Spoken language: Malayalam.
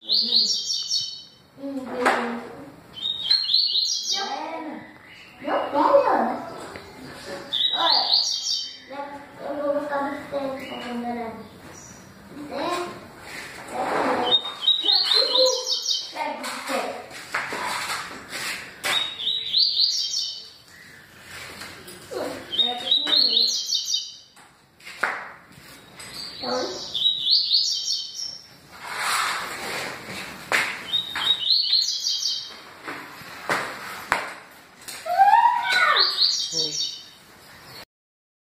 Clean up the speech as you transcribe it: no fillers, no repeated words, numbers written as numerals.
Meu pé, Leona. Olha, eu vou buscar bicicleta pra quando era.